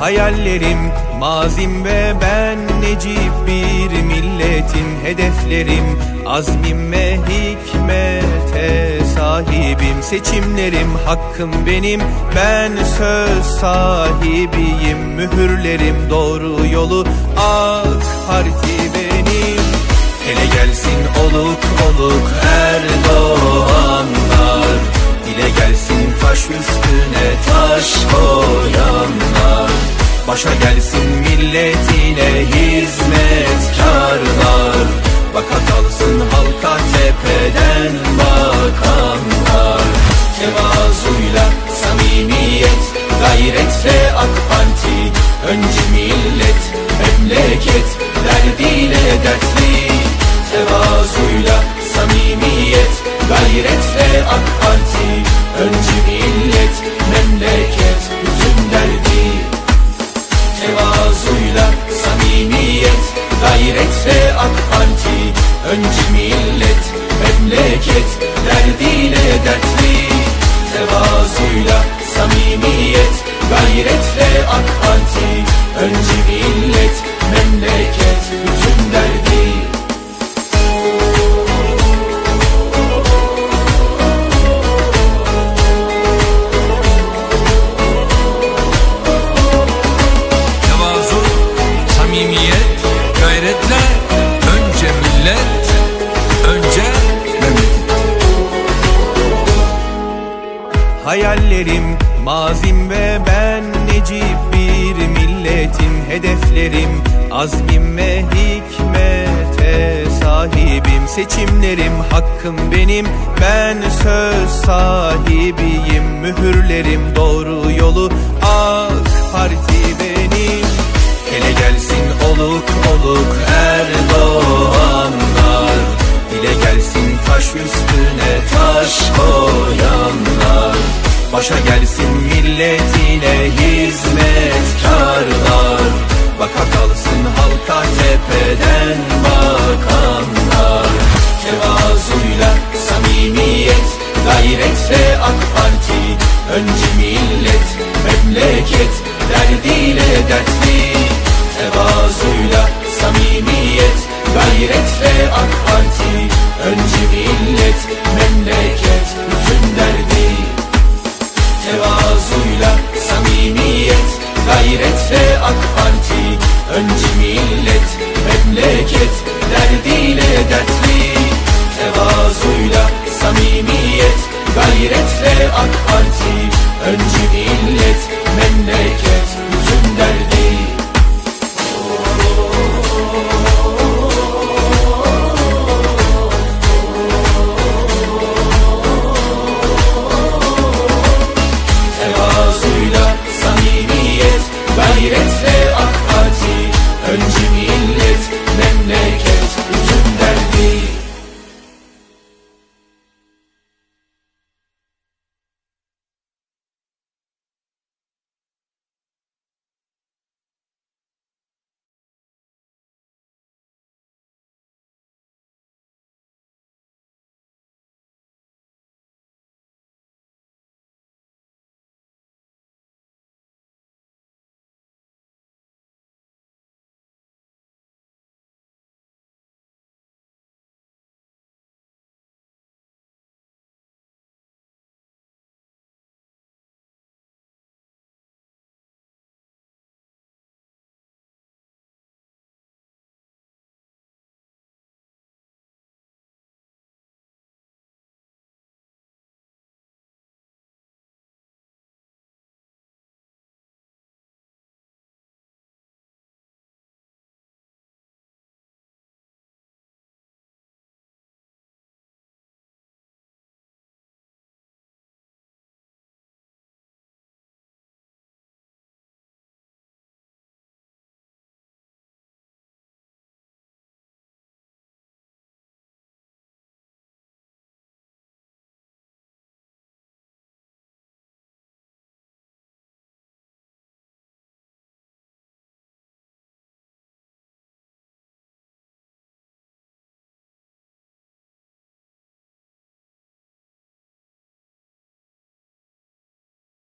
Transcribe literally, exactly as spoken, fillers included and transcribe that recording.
Hayallerim, mazim ve ben necip bir milletin hedeflerim. Azmim ve hikmete sahibim. Seçimlerim hakkım benim, ben söz sahibiyim. Mühürlerim doğru yolu, AK Parti benim. Hele gelsin oluk oluk Erdoğanlar, dile gelsin taş üstüne taş koyanlar. Başa gelsin milletine hizmetkarlar, baka kalsın halka tepeden bakanlar. Tevazuyla samimiyet, gayretle AK Parti, önce millet, memleket, derdiyle dertli. Tevazuyla samimiyet, gayretle AK Parti, önce millet, memleket, bütün derdi. Tevazuyla samimiyet, gayretle AK Parti, önce millet, memleket, derdiyle dertli. Tevazuyla samimiyet, gayretle AK Parti, önce millet, memleket, bütün derdi. Hayallerim, mazim ve ben necip bir milletin hedeflerim. Azmim ve hikmete sahibim. Seçimlerim hakkım benim, ben söz sahibiyim. Mühürlerim doğru yolu, AK Parti benim. Hele gelsin oluk oluk Erdoğanlar, dile gelsin taş üstüne taş koyanlar. Başa gelsin milletine hizmetkarlar, baka kalsın halka tepeden bakanlar. Tevazuyla samimiyet, gayretle AK Parti, önce millet, memleket, derdiyle dertli. Tevazuyla samimiyet, gayretle AK Parti, önce millet, memleket, bütün derdi. Tevazuyla samimiyet, gayretle AK Parti, önce millet, memleket, derdiyle dertli. Tevazuyla samimiyet, gayretle AK Parti, önce millet.